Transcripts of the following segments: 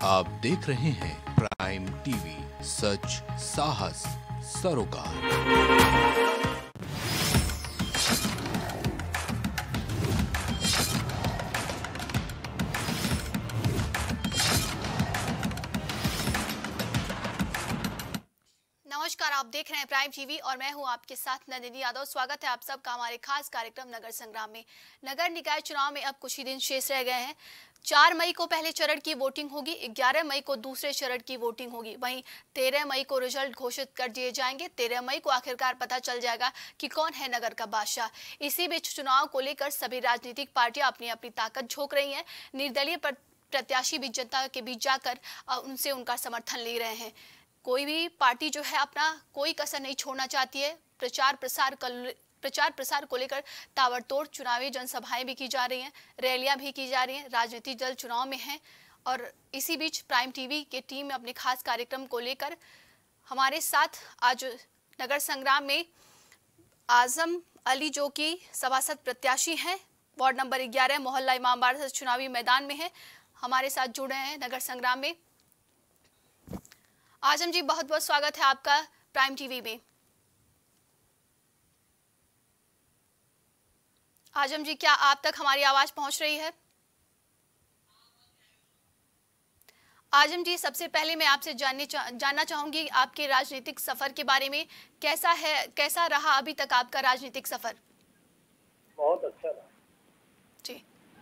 आप देख रहे हैं प्राइम टीवी, सच साहस सरोकार। नमस्कार, आप देख रहे हैं प्राइम टीवी और मैं हूं आपके साथ नंदिनी यादव। स्वागत है आप सबका हमारे खास कार्यक्रम नगर संग्राम में। नगर निकाय चुनाव में अब कुछ ही दिन शेष रह गए हैं। 4 मई को पहले चरण की वोटिंग होगी, 11 मई को दूसरे चरण की वोटिंग होगी, वहीं 13 मई को रिजल्ट घोषित कर दिए जाएंगे। 13 मई को आखिरकार पता चल जाएगा कि कौन है नगर का बादशाह। इसी बीच चुनाव को लेकर सभी राजनीतिक पार्टियां अपनी अपनी ताकत झोंक रही हैं। निर्दलीय प्रत्याशी भी जनता के बीच जाकर उनसे उनका समर्थन ले रहे हैं। कोई भी पार्टी जो है अपना कोई कसर नहीं छोड़ना चाहती है। प्रचार प्रसार को लेकर ताबड़तोड़ चुनावी जनसभाएं भी की जा रही हैं, रैलियां भी की जा रही हैं। राजनीतिक दल चुनाव में हैं और इसी बीच प्राइम टीवी की टीम अपने खास कार्यक्रम को लेकर हमारे साथ आज नगर संग्राम में आजम अली जो कि सभासद प्रत्याशी हैं, वार्ड नंबर 11 मोहल्ला इमामबाड़ा से चुनावी मैदान में है, हमारे साथ जुड़े हैं नगर संग्राम में। आजम जी, बहुत बहुत स्वागत है आपका प्राइम टीवी में। आजम जी, क्या आप तक हमारी आवाज पहुंच रही है? आजम जी, सबसे पहले मैं आपसे जानना चाहूंगी आपके राजनीतिक सफर के बारे में। कैसा रहा अभी तक आपका राजनीतिक सफर? बहुत अच्छा रहा जी।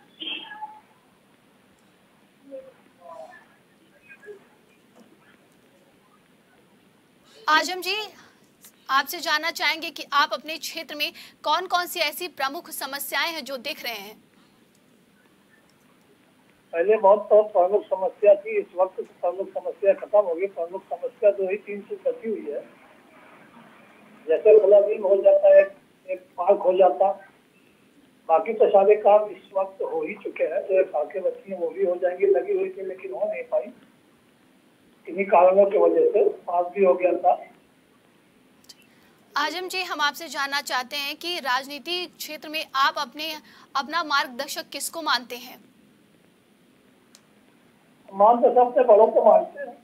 आजम जी, आपसे जानना चाहेंगे कि आप अपने क्षेत्र में कौन कौन सी ऐसी प्रमुख समस्याएं हैं जो देख रहे हैं? पहले बहुत प्रमुख समस्या थी, इस वक्त प्रमुख समस्या खत्म हो गई। प्रमुख समस्या 2 ही 3 से बची हुई है। जैसे खुलाबीन हो जाता है, एक पार्क हो जाता, बाकी तो सारे काम इस वक्त हो ही चुके हैं। जो पार्कें बची हैं वो भी हो जाएंगी, लगी हुई थी लेकिन हो नहीं पाई। इन्हीं कारणों की वजह से पास भी हो गया था। आजम जी, हम आपसे जानना चाहते हैं कि राजनीति क्षेत्र में आप अपना मार्गदर्शक किसको मानते हैं? मार्गदर्शक अपने बड़ों को मानते हैं।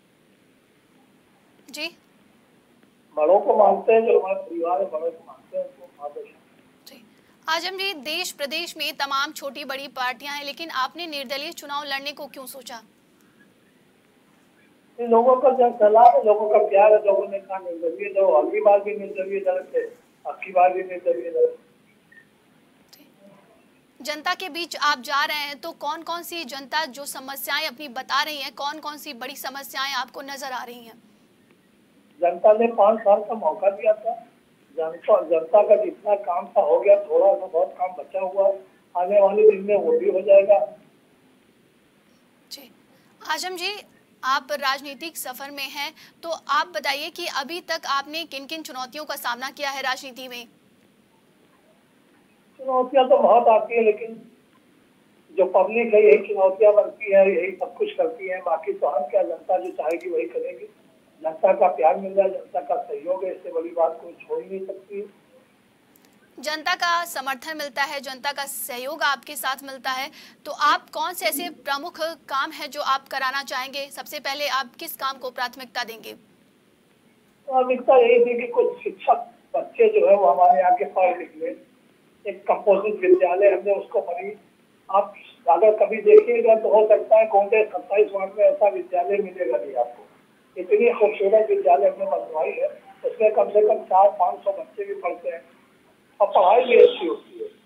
जी, बड़ों को मानते हैं, जो हमारे परिवार है बड़ों को मानते हैं, उनको मार्गदर्शक। जी। आजम जी, देश प्रदेश में तमाम छोटी बड़ी पार्टियां हैं, लेकिन आपने निर्दलीय चुनाव लड़ने को क्यों सोचा? लोगों का जब सलाह है, लोगों का प्यार है, लोगों ने कहा निर्दलीय दो। अगली बार भी निर्दलीय दल थे, अगली बार भी निर्दलीय दल। जनता के बीच आप जा रहे हैं तो कौन कौन सी जनता जो समस्याएं अपनी बता रही है, कौन कौन सी बड़ी समस्याएं आपको नजर आ रही हैं? जनता ने 5 साल का मौका दिया था। जनता का जितना काम था हो गया, थोड़ा सा बहुत काम बचा हुआ, आने वाले दिन में वो भी हो जाएगा। जी। आजम जी, आप राजनीतिक सफर में हैं, तो आप बताइए कि अभी तक आपने किन किन चुनौतियों का सामना किया है राजनीति में? चुनौतियां तो बहुत आती है, लेकिन जो पब्लिक है यही चुनौतियां बनती है, यही सब कुछ करती है। बाकी तो हम क्या, जनता जो चाहेगी वही करेगी। जनता का प्यार मिल रहा है, जनता का सहयोग है, इससे बड़ी बात कोई छोड़ ही नहीं सकती। जनता का समर्थन मिलता है, जनता का सहयोग आपके साथ मिलता है, तो आप कौन से ऐसे प्रमुख काम है जो आप कराना चाहेंगे? सबसे पहले आप किस काम को प्राथमिकता देंगे? प्राथमिकता यही थी कि कुछ शिक्षक बच्चे जो है वो हमारे यहाँ के पढ़ लिख ले। एक कंपोजिट विद्यालय हमने उसको बनी। आप अगर कभी देखिएगा तो हो सकता है गोंडे 27 वार्ड में ऐसा विद्यालय मिलेगा नहीं आपको। इतनी खूबसूरत विद्यालय हमने बनवाई है, उसमें कम से कम 400-500 बच्चे भी पढ़ते हैं और पढ़ाई भी अच्छी होती है।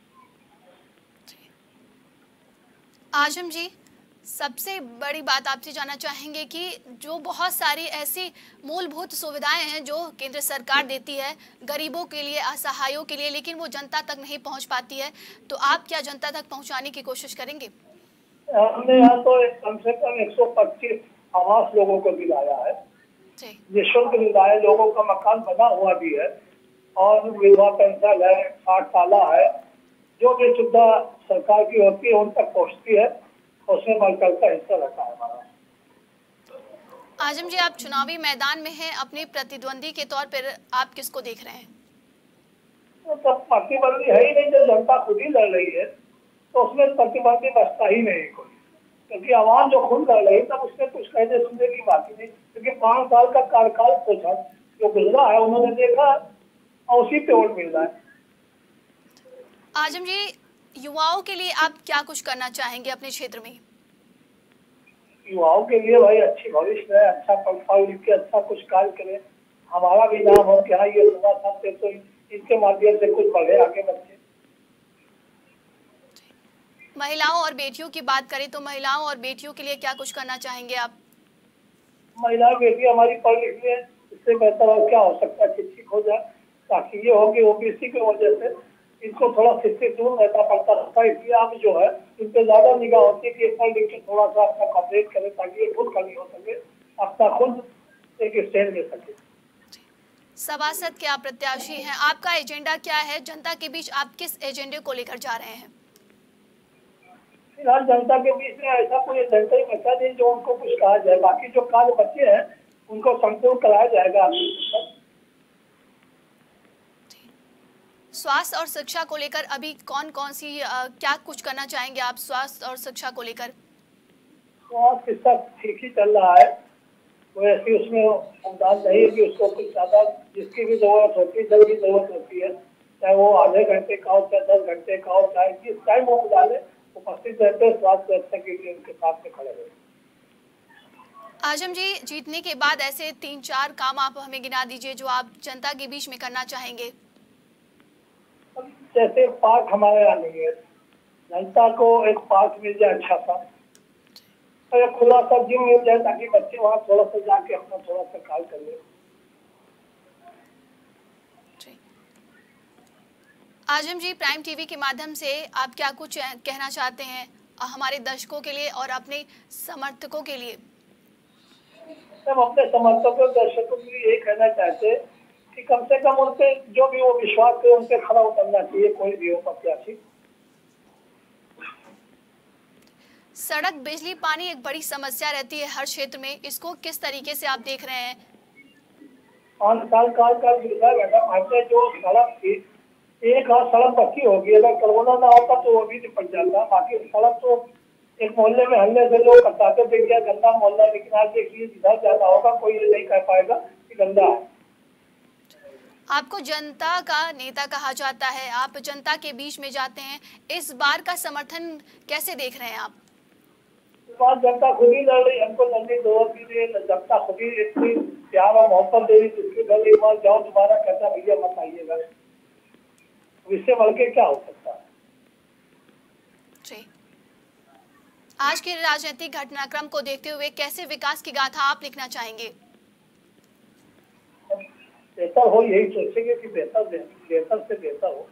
आजम जी, सबसे बड़ी बात आपसे जानना चाहेंगे कि जो बहुत सारी ऐसी मूलभूत सुविधाएं हैं जो केंद्र सरकार देती है गरीबों के लिए, असहायों के लिए, लेकिन वो जनता तक नहीं पहुंच पाती है, तो आप क्या जनता तक पहुंचाने की कोशिश करेंगे? हमने यहाँ तो कम से कम 125 आवास लोगों को दिलाया है, निःशुल्क दिलाया। लोगों का मकान बना हुआ भी है और विधवा पेंशन है, 60 साला है, जो भी सुविधा सरकार की होती है उन तक पहुँचती है। उसमें बढ़कर का हिस्सा रखा है हमारा। आजम जी, आप चुनावी मैदान में हैं, अपने प्रतिद्वंदी के तौर पर आप किसको देख रहे हैं? तो प्रतिबंधी है ही नहीं, जब जनता खुद ही लड़ रही है तो उसमें प्रतिबंधी बचता ही नहीं कोई। क्योंकि आवाज जो खुल कर रही तब उससे कुछ कहने सुनने की बात ही नहीं, क्योंकि 5 साल का कार्यकाल पूछा जो गुजरा है उन्होंने देखा और उसी पे वोट मिल रहा है। आजम जी, युवाओं के लिए आप क्या कुछ करना चाहेंगे अपने क्षेत्र में? युवाओं के लिए भाई अच्छी भविष्य है, अच्छा पढ़ लिख के अच्छा कुछ कार्य करे, हमारा भी नाम हो क्या ये युवा साथी तो इसके माध्यम से कुछ बढ़े आगे बच्चे। महिलाओं और बेटियों की बात करें तो महिलाओं और बेटियों के लिए क्या कुछ करना चाहेंगे आप? महिला बेटी हमारी पढ़ लिख ले, इससे बेहतर और क्या हो सकता है, शिक्षित हो जाए, ताकि ये हो कि ओबीसी की वजह से इनको थोड़ा शिक्षित दूर रहता पड़ता था, इसलिए अब जो है इन पे ज्यादा निगाह होती है कि पढ़ लिख के थोड़ा सा अपना कॉपरेट करे ताकि ये खुद खड़ी हो सके, अपना खुद एक स्टैंड ले सके। सभासद के आप प्रत्याशी हैं, आपका एजेंडा क्या है? जनता के बीच आप किस एजेंडे को लेकर जा रहे हैं? फिलहाल जनता के बीच में ऐसा कोई एजेंडा ही बचा नहीं जो उनको कुछ कहा जाए, बाकी जो कार्य बचे हैं उनको संपूर्ण कराया जाएगा। स्वास्थ्य और शिक्षा को लेकर अभी कौन कौन सी क्या कुछ करना चाहेंगे आप स्वास्थ्य और शिक्षा को लेकर? स्वास्थ्य शिक्षा ठीक ही चल रहा है, कोई ऐसी उसमें अनुदान नहीं है कि उसको कुछ ज्यादा जिसकी भी जरूरत होती है, जल्दी जरूरत होती है, चाहे वो आधे घंटे का हो चाहे 10 घंटे का हो, चाहे जिस टाइम वो डाले उपस्थित रहते हैं, स्वास्थ्य व्यवस्था के लिए उनके साथ में खड़े रहे। आजम जी, जीतने के बाद ऐसे 3-4 काम आप हमें गिना दीजिए जो आप जनता के बीच में करना चाहेंगे। जैसे पार्क हमारे यहाँ नहीं है, जनता को एक पार्क मिल जाए अच्छा सा, और एक खुला सा जिम मिल जाए ताकि बच्चे वहाँ थोड़ा सा जाके अपना थोड़ा सा कार्य कर ले। आजम जी, प्राइम टीवी के माध्यम से आप क्या कुछ कहना चाहते हैं हमारे दर्शकों के लिए और अपने समर्थकों के लिए? हम अपने समर्थकों दर्शकों के लिए यही कहना चाहते हैं कि कम से कम उनपे जो भी वो विश्वास है उनपे खड़ा उतरना चाहिए, कोई भी हो प्रत्याशी। सड़क, बिजली, पानी एक बड़ी समस्या रहती है हर क्षेत्र में, इसको किस तरीके से आप देख रहे हैं? 5 साल काल गुजरा मैडम, हमने जो सड़क थी एक हाथ सड़क पक्की होगी, अगर कोरोना ना होता तो वो भी निपट जाता, बाकी सड़क तो एक मोहल्ले में हल्ले से लोग बताते थे क्या गंदा मोहल्ला, लेकिन आज देखिए जिधर जाना होगा कोई ये नहीं कह पाएगा कि गंदा है। आपको जनता का नेता कहा जाता है, आप जनता के बीच में जाते हैं, इस बार का समर्थन कैसे देख रहे हैं आप? इस बार जनता खुद ही लड़ रही, हमको लड़ने की जरूरत भी नहीं, जनता खुद ही इतनी प्यार और मोहब्बत दे रही, जिसके घर एक बार जाओ दोबारा कहता भैया मत आइएगा, इससे बढ़ के क्या हो सकता है। जी, आज के राजनीतिक घटनाक्रम को देखते हुए कैसे विकास की गाथा आप लिखना चाहेंगे? बेहतर हो यही सोचेंगे कि बेहतर से बेहतर हो।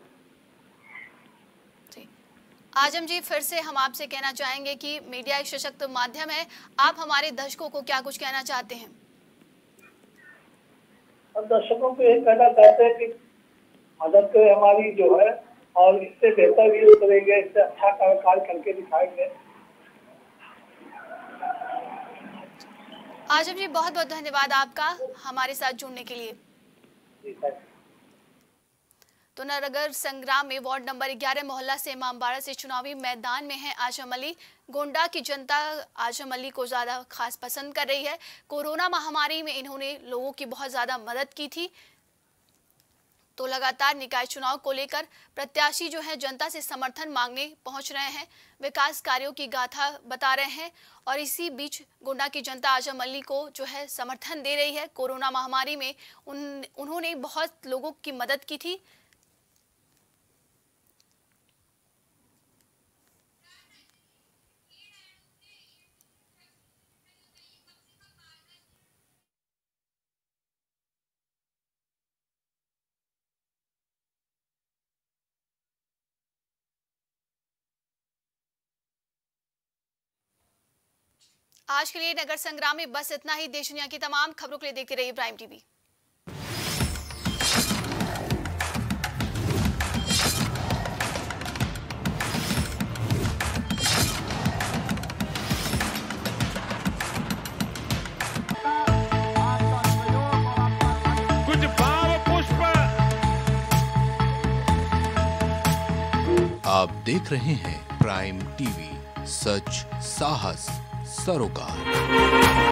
आजम जी, फिर से हम आपसे कहना चाहेंगे कि मीडिया एक सशक्त माध्यम है, आप हमारे दर्शकों को क्या कुछ कहना चाहते हैं? हम दर्शकों को यही कहना चाहते हैं कि मदद करें हमारी जो है, और इससे बेहतर यूज करेंगे, इससे अच्छा कार्य करके दिखाएंगे। आजम जी, बहुत बहुत धन्यवाद आपका हमारे साथ जुड़ने के लिए। तो नगर संग्राम में वार्ड नंबर 11 मोहल्ला से इमामबाड़ा से चुनावी मैदान में है आजम अली। गोंडा की जनता आजम अली को ज़्यादा खास पसंद कर रही है। कोरोना महामारी में इन्होंने लोगों की बहुत ज़्यादा मदद की थी, तो लगातार निकाय चुनाव को लेकर प्रत्याशी जो है जनता से समर्थन मांगने पहुंच रहे हैं, विकास कार्यों की गाथा बता रहे हैं, और इसी बीच गोंडा की जनता आजम अली को जो है समर्थन दे रही है। कोरोना महामारी में उन्होंने बहुत लोगों की मदद की थी। आज के लिए नगर संग्राम में बस इतना ही। देश दुनिया की तमाम खबरों के लिए देखते रहिए प्राइम टीवी। कुछ भाव पुष्प। आप देख रहे हैं प्राइम टीवी, सच साहस सरोकार।